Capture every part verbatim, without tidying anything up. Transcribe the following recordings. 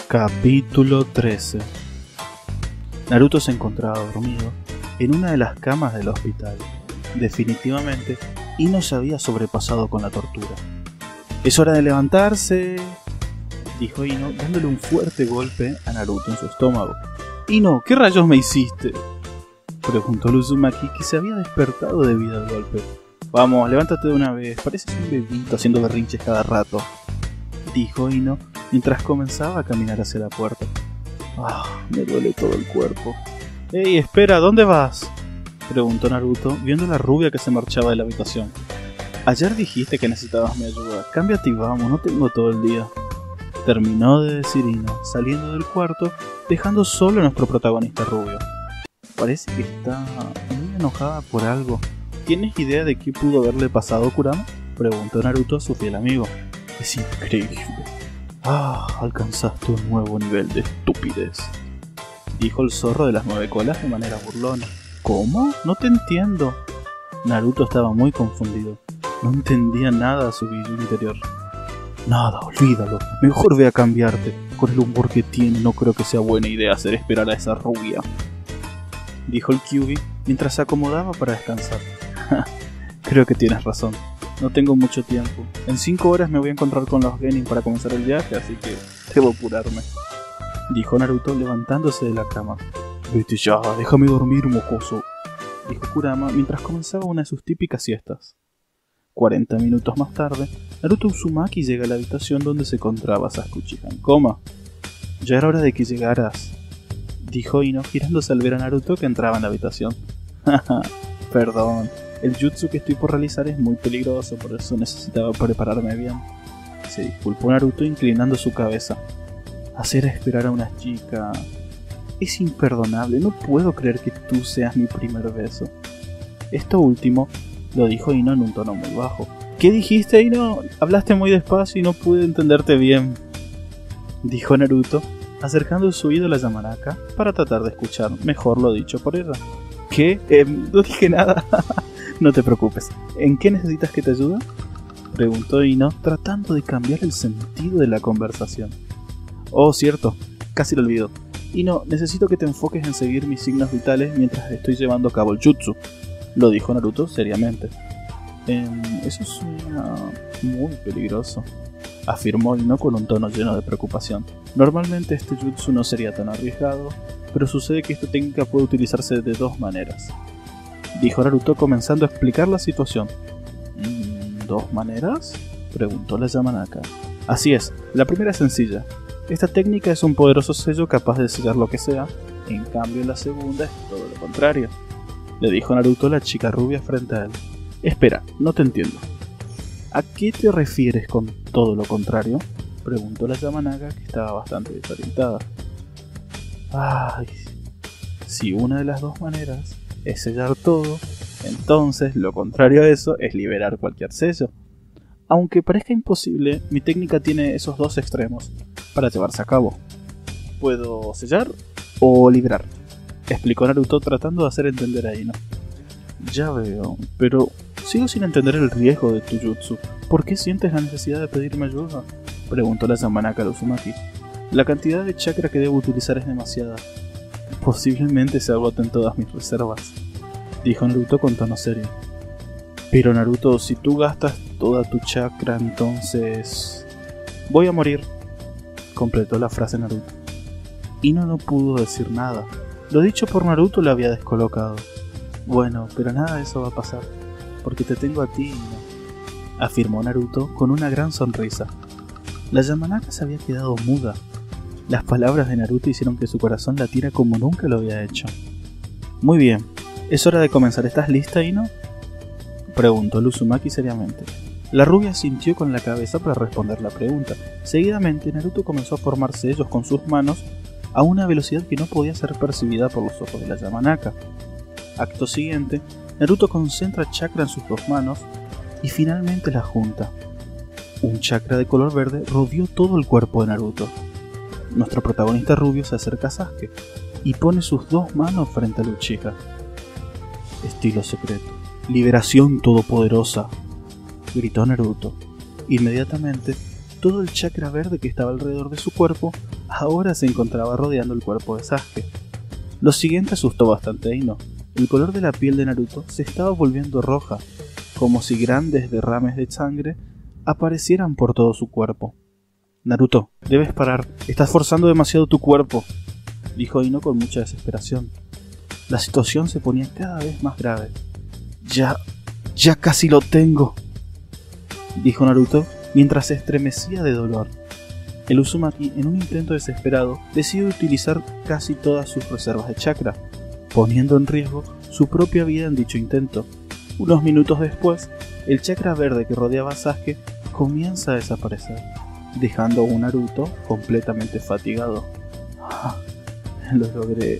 Capítulo trece. Naruto se encontraba dormido en una de las camas del hospital. Definitivamente, Ino se había sobrepasado con la tortura. «Es hora de levantarse», dijo Ino, dándole un fuerte golpe a Naruto en su estómago. «Ino, ¿qué rayos me hiciste?», preguntó Uzumaki, que se había despertado debido al golpe. «Vamos, levántate de una vez, pareces un bebito haciendo berrinches cada rato», dijo Ino mientras comenzaba a caminar hacia la puerta. «Ah, me duele todo el cuerpo». «Ey, espera, ¿dónde vas?», preguntó Naruto, viendo a la rubia que se marchaba de la habitación. «Ayer dijiste que necesitabas mi ayuda, cámbiate y vamos, no tengo todo el día», terminó de decir Ino, saliendo del cuarto, dejando solo a nuestro protagonista rubio. Parece que está muy enojada por algo. ¿Tienes idea de qué pudo haberle pasado a Kurama?, preguntó Naruto a su fiel amigo. «Es increíble. Ah, alcanzaste un nuevo nivel de estupidez», dijo el zorro de las nueve colas de manera burlona. «¿Cómo? No te entiendo». Naruto estaba muy confundido. No entendía nada a su video interior. «Nada, olvídalo. Mejor ve a cambiarte. Con el humor que tiene, no creo que sea buena idea hacer esperar a esa rubia», dijo el Kyuubi mientras se acomodaba para descansar. «Creo que tienes razón. No tengo mucho tiempo. En cinco horas me voy a encontrar con los Genin para comenzar el viaje, así que debo apurarme», dijo Naruto levantándose de la cama. «Vete ya, déjame dormir, mocoso», dijo Kurama mientras comenzaba una de sus típicas siestas. Cuarenta minutos más tarde, Naruto Uzumaki llega a la habitación donde se encontraba Sasuke Uchiha en coma. «Ya era hora de que llegaras», dijo Ino girándose al ver a Naruto que entraba en la habitación. «Haha, perdón. El jutsu que estoy por realizar es muy peligroso, por eso necesitaba prepararme bien», se disculpó Naruto inclinando su cabeza. «Hacer esperar a una chica... es imperdonable, no puedo creer que tú seas mi primer beso». Esto último lo dijo Ino en un tono muy bajo. «¿Qué dijiste, Ino? Hablaste muy despacio y no pude entenderte bien», dijo Naruto, acercando su oído a la Yamanaka para tratar de escuchar mejor lo dicho por ella. «¿Qué? Eh, no dije nada». «No te preocupes. ¿En qué necesitas que te ayude?», preguntó Ino, tratando de cambiar el sentido de la conversación. «Oh, cierto. Casi lo olvido. Ino, necesito que te enfoques en seguir mis signos vitales mientras estoy llevando a cabo el jutsu», lo dijo Naruto seriamente. ehm, «Eso suena muy peligroso», afirmó Ino con un tono lleno de preocupación. «Normalmente este jutsu no sería tan arriesgado, pero sucede que esta técnica puede utilizarse de dos maneras», dijo Naruto comenzando a explicar la situación. «¿Dos maneras?», preguntó la Yamanaka. «Así es, la primera es sencilla. Esta técnica es un poderoso sello capaz de sellar lo que sea, en cambio la segunda es todo lo contrario», le dijo Naruto a la chica rubia frente a él. «Espera, no te entiendo. ¿A qué te refieres con todo lo contrario?», preguntó la Yamanaka, que estaba bastante desorientada. «Ay, si una de las dos maneras es sellar todo, entonces lo contrario a eso es liberar cualquier sello. Aunque parezca imposible, mi técnica tiene esos dos extremos para llevarse a cabo. Puedo sellar o liberar», explicó Naruto tratando de hacer entender a Ino. «Ya veo, pero sigo sin entender el riesgo de tu jutsu. ¿Por qué sientes la necesidad de pedirme ayuda?», preguntó la Yamanaka a Uzumaki. «La cantidad de chakra que debo utilizar es demasiada. Posiblemente se agoten todas mis reservas», dijo Naruto con tono serio. «Pero Naruto, si tú gastas toda tu chakra, entonces... voy a morir», completó la frase Naruto. Ino no pudo decir nada. Lo dicho por Naruto le había descolocado. «Bueno, pero nada de eso va a pasar, porque te tengo a ti, Ino», afirmó Naruto con una gran sonrisa. La Yamanaka se había quedado muda. Las palabras de Naruto hicieron que su corazón latiera como nunca lo había hecho. «Muy bien, es hora de comenzar. ¿Estás lista, Ino?», preguntó Uzumaki seriamente. La rubia sintió con la cabeza para responder la pregunta. Seguidamente, Naruto comenzó a formar sellos con sus manos a una velocidad que no podía ser percibida por los ojos de la Yamanaka. Acto siguiente, Naruto concentra chakra en sus dos manos y finalmente la junta. Un chakra de color verde rodeó todo el cuerpo de Naruto. Nuestro protagonista rubio se acerca a Sasuke y pone sus dos manos frente a la Uchiha. «Estilo secreto. Liberación todopoderosa», gritó Naruto. Inmediatamente, todo el chakra verde que estaba alrededor de su cuerpo ahora se encontraba rodeando el cuerpo de Sasuke. Lo siguiente asustó bastante a Ino. El color de la piel de Naruto se estaba volviendo roja, como si grandes derrames de sangre aparecieran por todo su cuerpo. Naruto, debes parar, estás forzando demasiado tu cuerpo, dijo Ino con mucha desesperación. La situación se ponía cada vez más grave. Ya, ya casi lo tengo, dijo Naruto mientras se estremecía de dolor. El Uzumaki, en un intento desesperado, decide utilizar casi todas sus reservas de chakra, poniendo en riesgo su propia vida en dicho intento. Unos minutos después, el chakra verde que rodeaba a Sasuke comienza a desaparecer, dejando a un Naruto completamente fatigado. Ah, lo logré,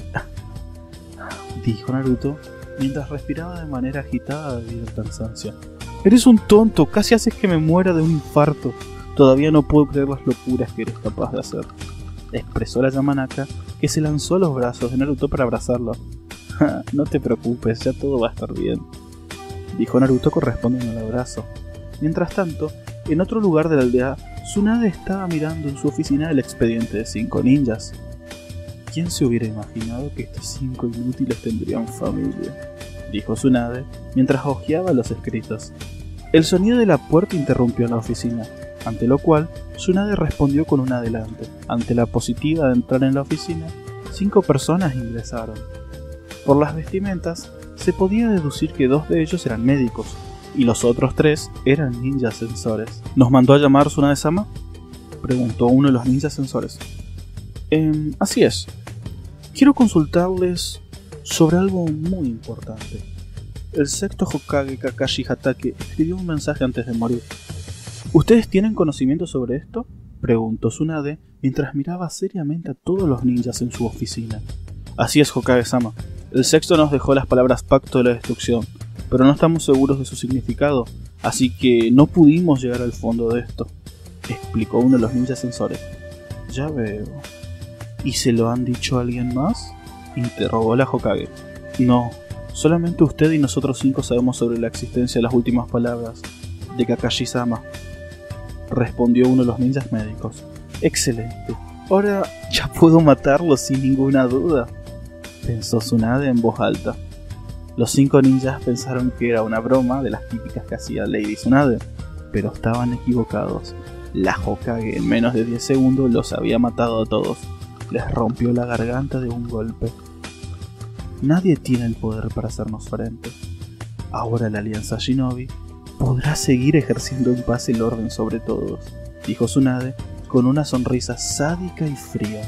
dijo Naruto mientras respiraba de manera agitada debido al cansancio. Eres un tonto, casi haces que me muera de un infarto. Todavía no puedo creer las locuras que eres capaz de hacer, expresó la Yamanaka, que se lanzó a los brazos de Naruto para abrazarlo. No te preocupes, ya todo va a estar bien, dijo Naruto correspondiendo al abrazo. Mientras tanto, en otro lugar de la aldea, Tsunade estaba mirando en su oficina el expediente de cinco ninjas. ¿Quién se hubiera imaginado que estos cinco inútiles tendrían familia?, dijo Tsunade mientras hojeaba los escritos. El sonido de la puerta interrumpió la oficina, ante lo cual Tsunade respondió con un adelante. Ante la positiva de entrar en la oficina, cinco personas ingresaron. Por las vestimentas, se podía deducir que dos de ellos eran médicos, y los otros tres eran ninjas sensores. ¿Nos mandó a llamar Tsunade-sama?, preguntó uno de los ninjas sensores. Eh, así es. Quiero consultarles sobre algo muy importante. El sexto Hokage Kakashi Hatake escribió un mensaje antes de morir. ¿Ustedes tienen conocimiento sobre esto?, preguntó Tsunade mientras miraba seriamente a todos los ninjas en su oficina. Así es, Hokage-sama. El sexto nos dejó las palabras Pacto de la Destrucción, pero no estamos seguros de su significado, así que no pudimos llegar al fondo de esto, explicó uno de los ninjas sensores. Ya veo. ¿Y se lo han dicho a alguien más?, interrogó la Hokage. No, solamente usted y nosotros cinco sabemos sobre la existencia de las últimas palabras de Kakashi-sama, respondió uno de los ninjas médicos. Excelente, ahora ya puedo matarlo sin ninguna duda, pensó Tsunade en voz alta. Los cinco ninjas pensaron que era una broma de las típicas que hacía Lady Tsunade, pero estaban equivocados. La Hokage en menos de diez segundos los había matado a todos. Les rompió la garganta de un golpe. Nadie tiene el poder para hacernos frente. Ahora la Alianza Shinobi podrá seguir ejerciendo en paz el orden sobre todos, dijo Tsunade con una sonrisa sádica y fría.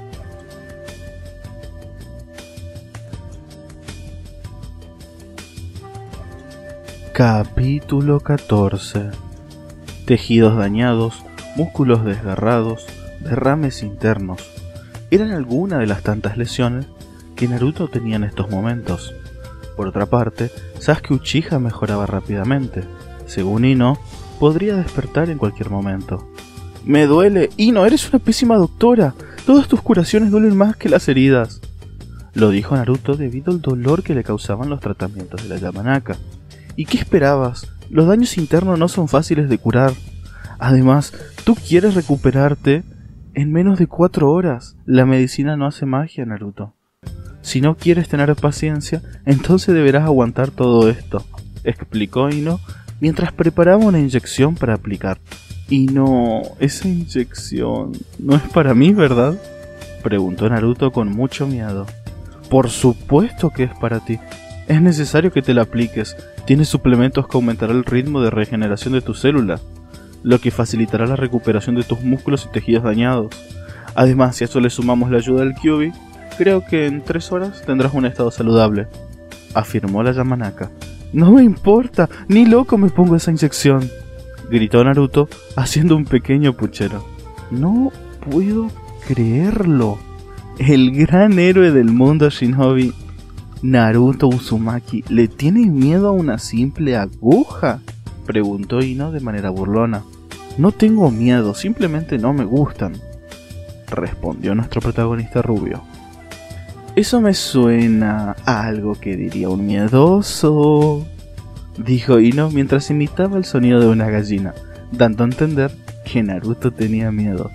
Capítulo catorce. Tejidos dañados, músculos desgarrados, derrames internos. Eran algunas de las tantas lesiones que Naruto tenía en estos momentos. Por otra parte, Sasuke Uchiha mejoraba rápidamente. Según Ino, podría despertar en cualquier momento. Me duele, Ino, eres una pésima doctora. Todas tus curaciones duelen más que las heridas, lo dijo Naruto debido al dolor que le causaban los tratamientos de la Yamanaka. ¿Y qué esperabas? Los daños internos no son fáciles de curar. Además, tú quieres recuperarte en menos de cuatro horas. La medicina no hace magia, Naruto. Si no quieres tener paciencia, entonces deberás aguantar todo esto, explicó Ino mientras preparaba una inyección para aplicar. Ino, esa inyección no es para mí, ¿verdad?, preguntó Naruto con mucho miedo. Por supuesto que es para ti. Es necesario que te la apliques. Tienes suplementos que aumentarán el ritmo de regeneración de tus células, lo que facilitará la recuperación de tus músculos y tejidos dañados. Además, si a eso le sumamos la ayuda del Kyuubi, creo que en tres horas tendrás un estado saludable, afirmó la Yamanaka. No me importa, ni loco me pongo esa inyección, gritó Naruto haciendo un pequeño puchero. No puedo creerlo. El gran héroe del mundo Shinobi, Naruto Uzumaki, ¿le tiene miedo a una simple aguja?, preguntó Ino de manera burlona. No tengo miedo, simplemente no me gustan, respondió nuestro protagonista rubio. Eso me suena a algo que diría un miedoso, dijo Ino mientras imitaba el sonido de una gallina, dando a entender que Naruto tenía miedo.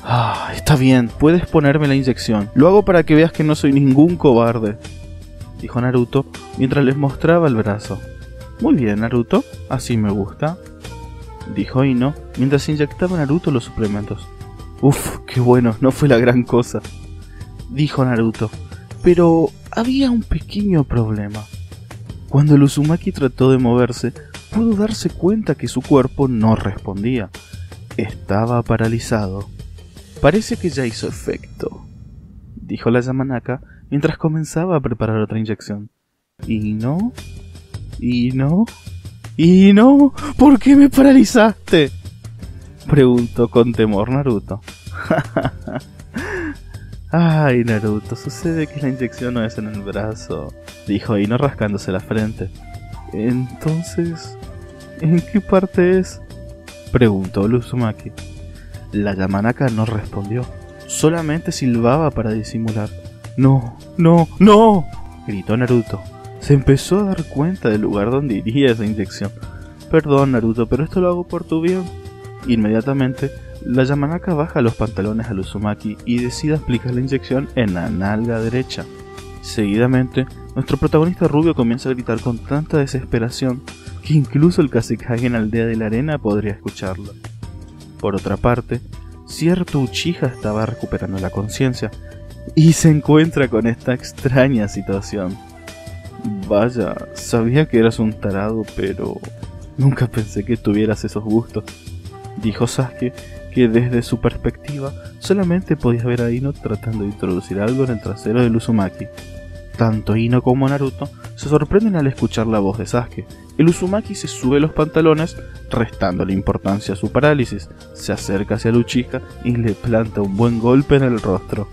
Ah, está bien, puedes ponerme la inyección. Lo hago para que veas que no soy ningún cobarde, dijo Naruto mientras les mostraba el brazo. Muy bien, Naruto, así me gusta, dijo Ino mientras inyectaba a Naruto los suplementos. Uf, qué bueno, no fue la gran cosa, dijo Naruto, pero había un pequeño problema. Cuando el Uzumaki trató de moverse, pudo darse cuenta que su cuerpo no respondía. Estaba paralizado. Parece que ya hizo efecto, dijo la Yamanaka mientras comenzaba a preparar otra inyección. ¿Y no? ¿Y no? ¿Y no? ¿Por qué me paralizaste?, preguntó con temor Naruto. Ay, Naruto, sucede que la inyección no es en el brazo, dijo Ino rascándose la frente. Entonces, ¿en qué parte es?, preguntó el Uzumaki. La Yamanaka no respondió, solamente silbaba para disimular. ¡No, no, no!, gritó Naruto. Se empezó a dar cuenta del lugar donde iría esa inyección. Perdón, Naruto, pero esto lo hago por tu bien. Inmediatamente, la Yamanaka baja los pantalones al Uzumaki y decide aplicar la inyección en la nalga derecha. Seguidamente, nuestro protagonista rubio comienza a gritar con tanta desesperación que incluso el Kazekage en la aldea de la arena podría escucharlo. Por otra parte, cierto Uchiha estaba recuperando la conciencia y se encuentra con esta extraña situación. Vaya, sabía que eras un tarado, pero nunca pensé que tuvieras esos gustos, dijo Sasuke, que desde su perspectiva solamente podía ver a Ino tratando de introducir algo en el trasero del Uzumaki. Tanto Ino como Naruto se sorprenden al escuchar la voz de Sasuke. El Uzumaki se sube los pantalones, restándole importancia a su parálisis, se acerca hacia el Uchiha y le planta un buen golpe en el rostro.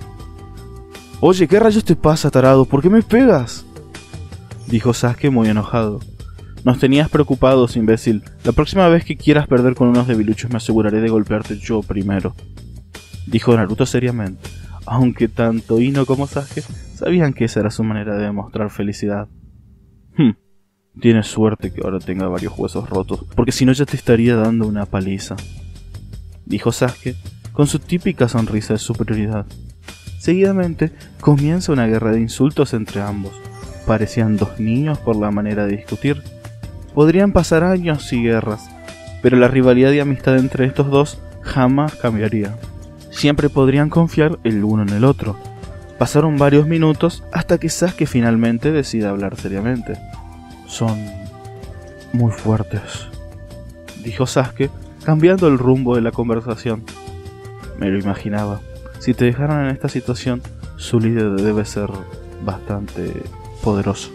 Oye, ¿qué rayos te pasa, tarado? ¿Por qué me pegas?, dijo Sasuke muy enojado. Nos tenías preocupados, imbécil. La próxima vez que quieras perder con unos debiluchos me aseguraré de golpearte yo primero, dijo Naruto seriamente, aunque tanto Ino como Sasuke sabían que esa era su manera de demostrar felicidad. Hmm, tienes suerte que ahora tenga varios huesos rotos, porque si no ya te estaría dando una paliza, dijo Sasuke con su típica sonrisa de superioridad. Seguidamente comienza una guerra de insultos entre ambos. Parecían dos niños por la manera de discutir. Podrían pasar años y guerras, pero la rivalidad y amistad entre estos dos jamás cambiaría. Siempre podrían confiar el uno en el otro. Pasaron varios minutos hasta que Sasuke finalmente decide hablar seriamente. Son muy fuertes, dijo Sasuke, cambiando el rumbo de la conversación. Me lo imaginaba. Si te dejaron en esta situación, su líder debe ser bastante poderoso.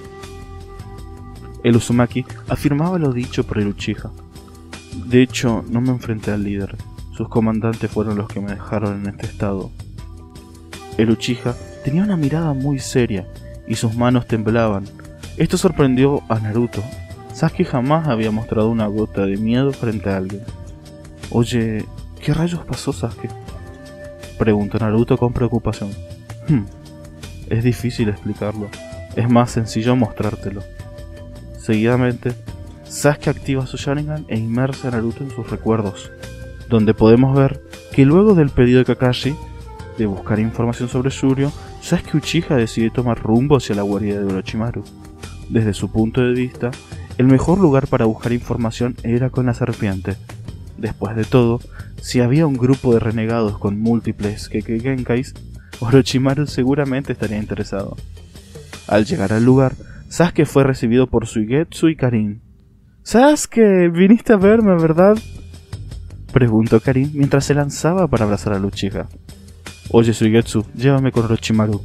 El Uzumaki afirmaba lo dicho por el Uchiha. De hecho, no me enfrenté al líder. Sus comandantes fueron los que me dejaron en este estado. El Uchiha tenía una mirada muy seria y sus manos temblaban. Esto sorprendió a Naruto. Sasuke jamás había mostrado una gota de miedo frente a alguien. Oye, ¿qué rayos pasó, Sasuke?, preguntó Naruto con preocupación. Hmm, es difícil explicarlo. Es más sencillo mostrártelo. Seguidamente, Sasuke activa su Sharingan e inmersa a Naruto en sus recuerdos, donde podemos ver que luego del pedido de Kakashi de buscar información sobre Shuryo, Sasuke Uchiha decide tomar rumbo hacia la guarida de Orochimaru. Desde su punto de vista, el mejor lugar para buscar información era con la serpiente. Después de todo, si había un grupo de renegados con múltiples Kekkei Genkais, Orochimaru seguramente estaría interesado. Al llegar al lugar, Sasuke fue recibido por Suigetsu y Karin. «Sasuke, viniste a verme, ¿verdad?», preguntó Karin mientras se lanzaba para abrazar a Uchiha. «Oye, Suigetsu, llévame con Orochimaru»,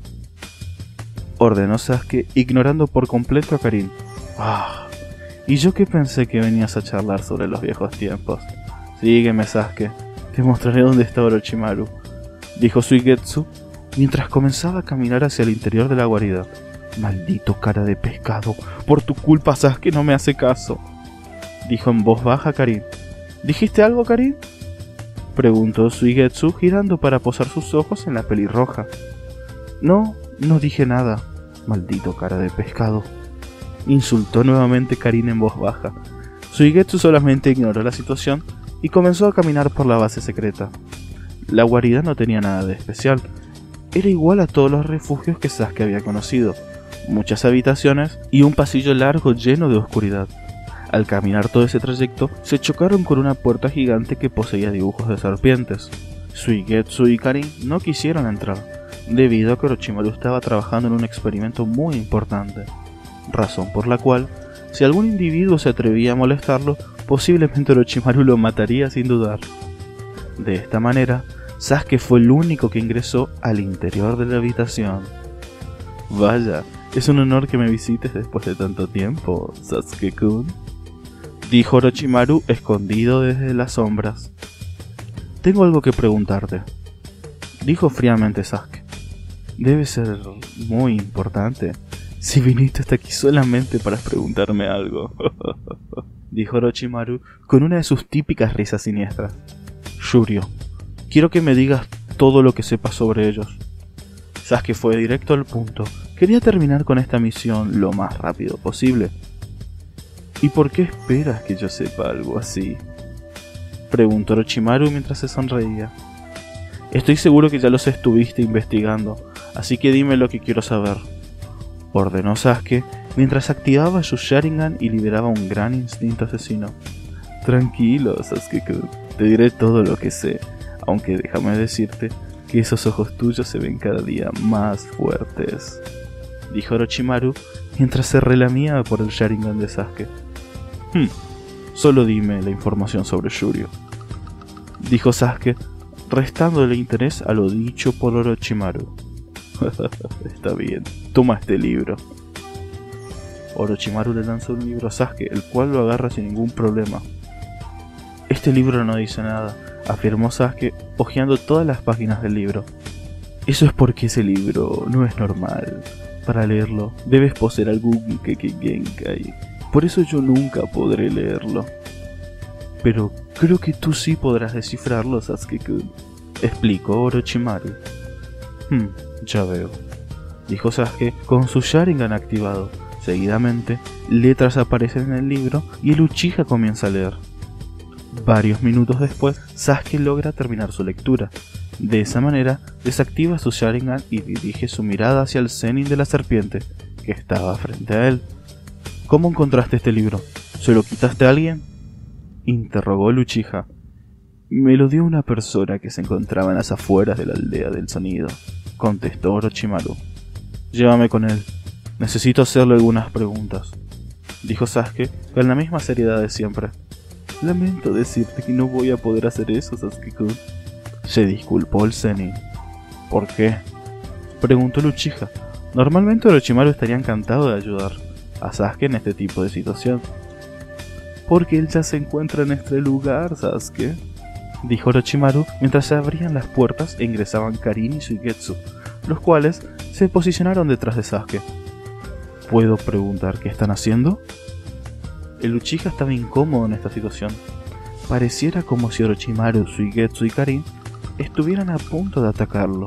ordenó Sasuke, ignorando por completo a Karin. «Ah, y yo que pensé que venías a charlar sobre los viejos tiempos. Sígueme, Sasuke, te mostraré dónde está Orochimaru», dijo Suigetsu mientras comenzaba a caminar hacia el interior de la guarida. «Maldito cara de pescado, por tu culpa Sasuke no me hace caso», dijo en voz baja Karin. «¿Dijiste algo, Karin?», preguntó Suigetsu girando para posar sus ojos en la pelirroja. «No, no dije nada, maldito cara de pescado», insultó nuevamente Karin en voz baja. Suigetsu solamente ignoró la situación y comenzó a caminar por la base secreta. La guarida no tenía nada de especial. Era igual a todos los refugios que Sasuke había conocido. Muchas habitaciones y un pasillo largo lleno de oscuridad. Al caminar todo ese trayecto, se chocaron con una puerta gigante que poseía dibujos de serpientes. Suigetsu y Karin no quisieron entrar, debido a que Orochimaru estaba trabajando en un experimento muy importante, razón por la cual, si algún individuo se atrevía a molestarlo, posiblemente Orochimaru lo mataría sin dudar. De esta manera, Sasuke fue el único que ingresó al interior de la habitación. Vaya, es un honor que me visites después de tanto tiempo, Sasuke-kun, dijo Orochimaru escondido desde las sombras. Tengo algo que preguntarte, dijo fríamente Sasuke. Debe ser muy importante si viniste hasta aquí solamente para preguntarme algo, dijo Orochimaru con una de sus típicas risas siniestras. Shuryo, quiero que me digas todo lo que sepas sobre ellos. Sasuke fue directo al punto. Quería terminar con esta misión lo más rápido posible. ¿Y por qué esperas que yo sepa algo así?, preguntó Orochimaru mientras se sonreía. Estoy seguro que ya los estuviste investigando, así que dime lo que quiero saber, ordenó Sasuke mientras activaba su Sharingan y liberaba un gran instinto asesino. Tranquilo, Sasuke-kun, te diré todo lo que sé, aunque déjame decirte que esos ojos tuyos se ven cada día más fuertes, dijo Orochimaru mientras se relamía por el Sharingan de Sasuke. Hmm, solo dime la información sobre Shuryo, dijo Sasuke, restándole interés a lo dicho por Orochimaru. Está bien, toma este libro. Orochimaru le lanzó un libro a Sasuke, el cual lo agarra sin ningún problema. Este libro no dice nada, afirmó Sasuke, hojeando todas las páginas del libro. Eso es porque ese libro no es normal. Para leerlo, debes poseer algún Kekkei Genkai. Por eso yo nunca podré leerlo. Pero creo que tú sí podrás descifrarlo, Sasuke-kun, explicó Orochimaru. Hmm, ya veo, dijo Sasuke con su Sharingan activado. Seguidamente, letras aparecen en el libro y el Uchiha comienza a leer. Varios minutos después, Sasuke logra terminar su lectura. De esa manera, desactiva su Sharingan y dirige su mirada hacia el Zenin de la serpiente, que estaba frente a él. ¿Cómo encontraste este libro? ¿Se lo quitaste a alguien?, interrogó el Uchiha. Me lo dio una persona que se encontraba en las afueras de la aldea del sonido, contestó Orochimaru. Llévame con él. Necesito hacerle algunas preguntas, dijo Sasuke con la misma seriedad de siempre. Lamento decirte que no voy a poder hacer eso, Sasuke-kun, se disculpó el Zenin. ¿Por qué?, preguntó el Uchiha. Normalmente Orochimaru estaría encantado de ayudar a Sasuke en este tipo de situación. Porque él ya se encuentra en este lugar, Sasuke, dijo Orochimaru mientras se abrían las puertas e ingresaban Karin y Suigetsu, los cuales se posicionaron detrás de Sasuke. ¿Puedo preguntar qué están haciendo? El Uchiha estaba incómodo en esta situación. Pareciera como si Orochimaru, Suigetsu y Karin estuvieran a punto de atacarlo.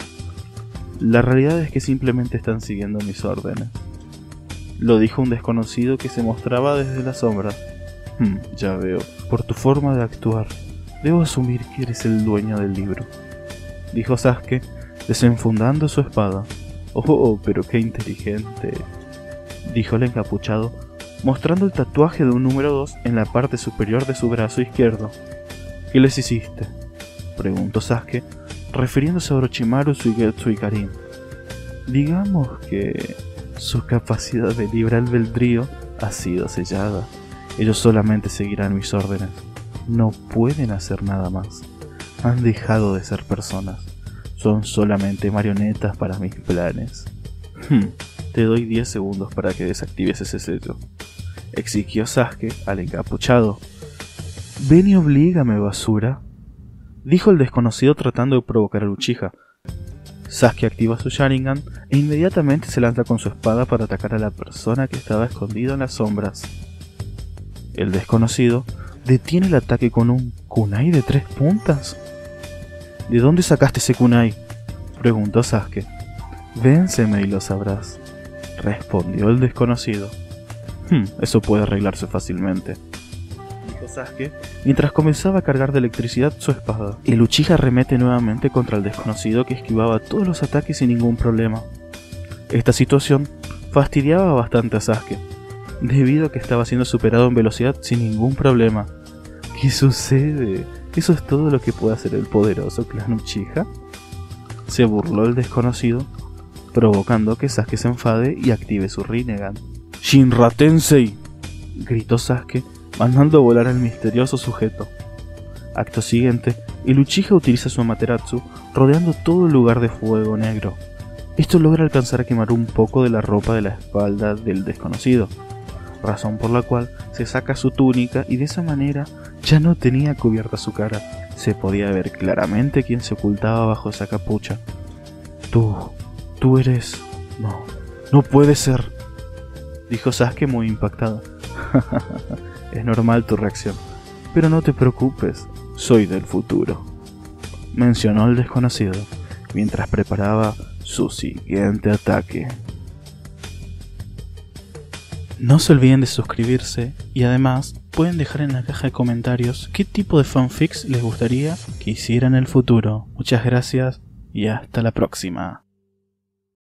La realidad es que simplemente están siguiendo mis órdenes, lo dijo un desconocido que se mostraba desde la sombra. Hmm, ya veo, por tu forma de actuar, debo asumir que eres el dueño del libro, dijo Sasuke, desenfundando su espada. Oh, pero qué inteligente, dijo el encapuchado, mostrando el tatuaje de un número dos en la parte superior de su brazo izquierdo. ¿Qué les hiciste?, preguntó Sasuke, refiriéndose a Orochimaru, Suigetsu y Karin. Digamos que su capacidad de libre albedrío ha sido sellada. Ellos solamente seguirán mis órdenes. No pueden hacer nada más. Han dejado de ser personas. Son solamente marionetas para mis planes. Hmm, te doy diez segundos para que desactives ese sello, exigió Sasuke al encapuchado. Ven y oblígame, basura, dijo el desconocido tratando de provocar al Uchiha. Sasuke activa su Sharingan e inmediatamente se lanza con su espada para atacar a la persona que estaba escondida en las sombras. El desconocido detiene el ataque con un kunai de tres puntas. ¿De dónde sacaste ese kunai?, preguntó Sasuke. Vénseme y lo sabrás, respondió el desconocido. Hmm, eso puede arreglarse fácilmente, dijo Sasuke mientras comenzaba a cargar de electricidad su espada. El Uchiha arremete nuevamente contra el desconocido que esquivaba todos los ataques sin ningún problema. Esta situación fastidiaba bastante a Sasuke, debido a que estaba siendo superado en velocidad sin ningún problema. ¿Qué sucede? ¿Eso es todo lo que puede hacer el poderoso clan Uchiha? Se burló el desconocido, provocando que Sasuke se enfade y active su Rinnegan. ¡Shinra Tensei!, gritó Sasuke, mandando a volar al misterioso sujeto. Acto siguiente, el Uchiha utiliza su Amaterasu, rodeando todo el lugar de fuego negro. Esto logra alcanzar a quemar un poco de la ropa de la espalda del desconocido, razón por la cual se saca su túnica y de esa manera ya no tenía cubierta su cara. Se podía ver claramente quién se ocultaba bajo esa capucha. Tú, tú eres... No, no puede ser, dijo Sasuke muy impactado. Es normal tu reacción, pero no te preocupes, soy del futuro, mencionó el desconocido mientras preparaba su siguiente ataque. No se olviden de suscribirse y además pueden dejar en la caja de comentarios qué tipo de fanfics les gustaría que hiciera en el futuro. Muchas gracias y hasta la próxima.